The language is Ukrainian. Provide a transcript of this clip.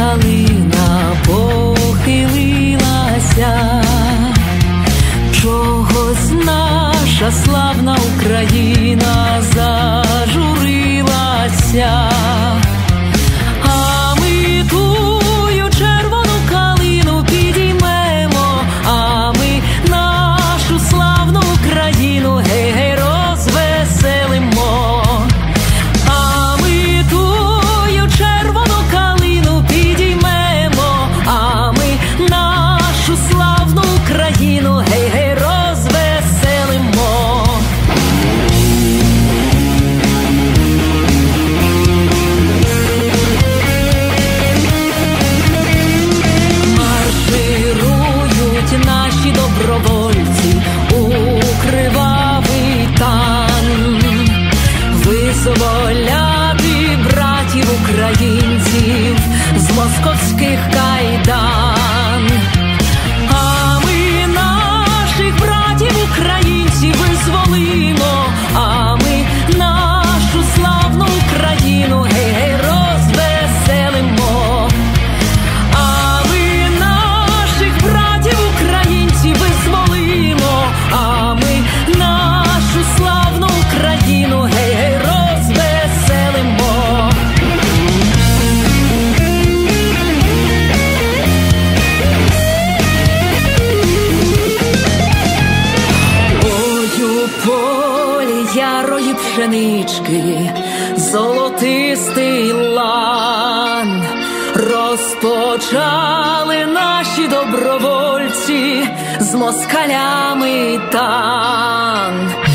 калина похилилася, чогось наша славна Україна зажурилася. А ми тую червону калину підіймемо, а ми нашу славну Україну гей-гей розвеселимо. А ми тую червону калину підіймемо, а ми нашу славну Україну гей-гей розвеселимо. Марширують наші добровольці у кривавий тан, визволяти братів українців з московських кайдан. А ми наших братів українців визволимо, а ми нашу славну Україну гей-гей розвеселимо. А ми наших братів українців визволимо, а ми нашу славну Україну гей-гей розвеселимо. Ой, у полі ярої пшенички золотистий лан розпочали наші добровольці з москалями тан.